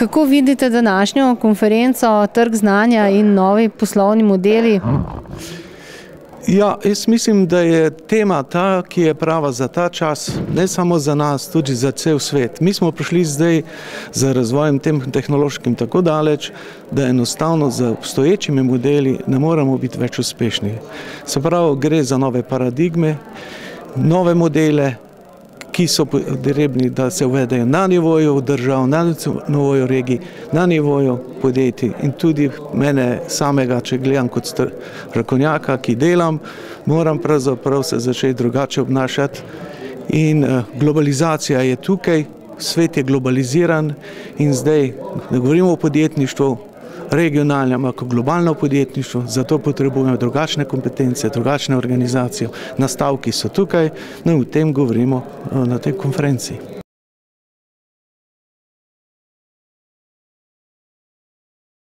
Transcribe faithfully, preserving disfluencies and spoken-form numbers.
Kako vidite današnjo konferenco Trg znanja in novi poslovni modeli? Ja, jaz mislim, da je tema ta, ki je prava za ta čas, ne samo za nas, tudi za cel svet. Mi smo prišli zdaj z razvojem tem tehnološkim tako daleč, da enostavno z obstoječimi modeli ne moremo biti več uspešni. Se pravi, gre za nove paradigme, nove modele, ki so potrebni, da se uvedejo na nivoju držav, na nivoju regij, na nivoju podjetij in tudi mene samega, če gledam kot strokovnjaka, ki delam, moram pravzaprav se začeti drugače obnašati in globalizacija je tukaj, svet je globaliziran in zdaj ne govorimo o podjetništvu, regionalnem, ampak globalno podjetništvo, zato potrebujemo drugačne kompetence, drugačne organizacije. Nastavki so tukaj, no in o tem govorimo na tej konferenciji.